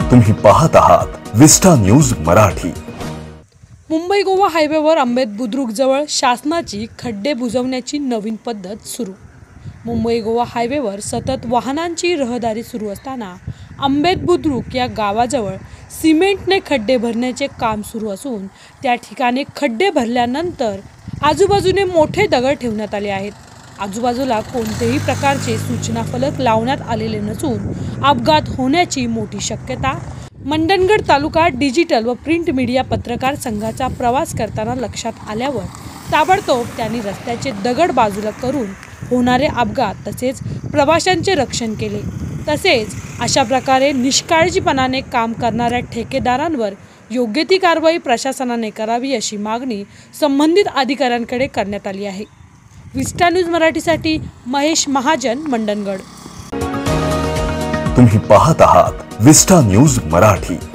तुम्ही पाहत आहात विस्टा न्यूज मराठी। मुंबई गोवा हायवेवर अंबेद बुद्रुक जवळ शासनाची खड्डे बुजवण्याची नवीन पद्धत सुरू। मुंबई गोवा हायवेवर सतत वाहनांची रहदारी सुरू असताना अंबेद बुद्रुक या गावाजवळ सिमेंटने खड्डे भरण्याचे काम सुरू असून त्या ठिकाणी खड्डे भरल्यानंतर आजूबाजूने मोठे दगड ठेवण्यात आले आहेत। आजूबाजूला कोणतेही प्रकारचे सूचना फलक लावण्यात आलेले नसून अपघात होण्याची मोठी शक्यता मंडणगड तालुका डिजिटल व प्रिंट मीडिया पत्रकार संघाचा प्रवास करताना लक्षात आल्यावर ताबडतोब त्यांनी रस्त्याचे दगड बाजूला करून होणारे अपघात तसेच प्रवाशांचे रक्षण केले। तसेच अशा प्रकारे निष्काळजीपणाने काम करणाऱ्या ठेकेदारांवर योग्य ती कारवाई प्रशासनाने करावी अशी मागणी संबंधित अधिकाऱ्यांकडे करण्यात आली आहे। विस्टा न्यूज मराठीसाठी महेश महाजन, मंडणगड। तुम्ही पाहत आहात विस्टा न्यूज मराठी।